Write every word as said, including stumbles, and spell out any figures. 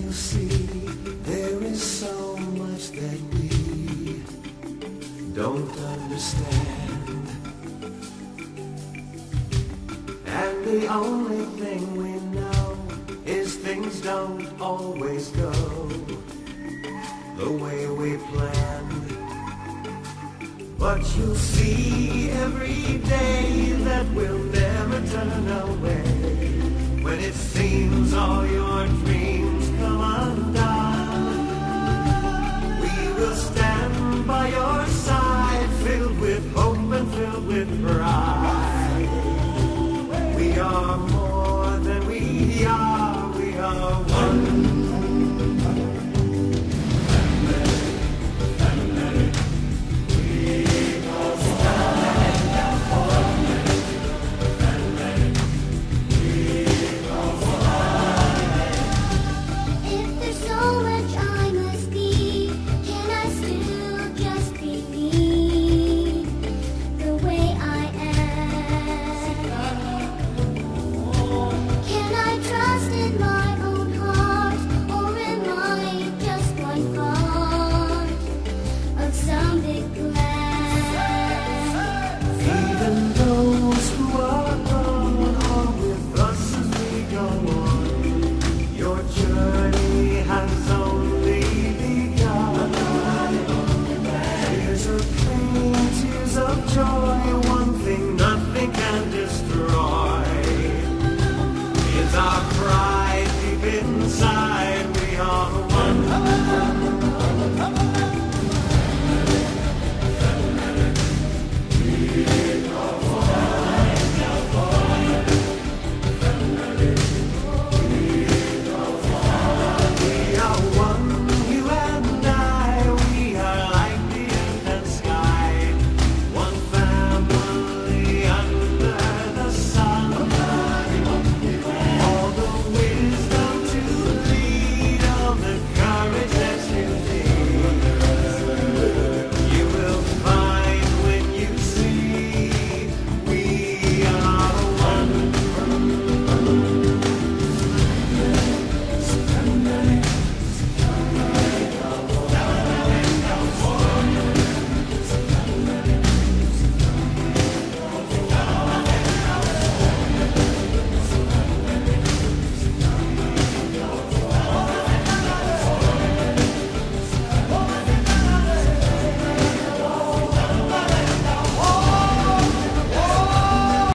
you see, there is so much that we don't understand. And the only thing we know is things don't always go the way we planned. But you'll see every day that we'll never turn away, when it seems all your dreams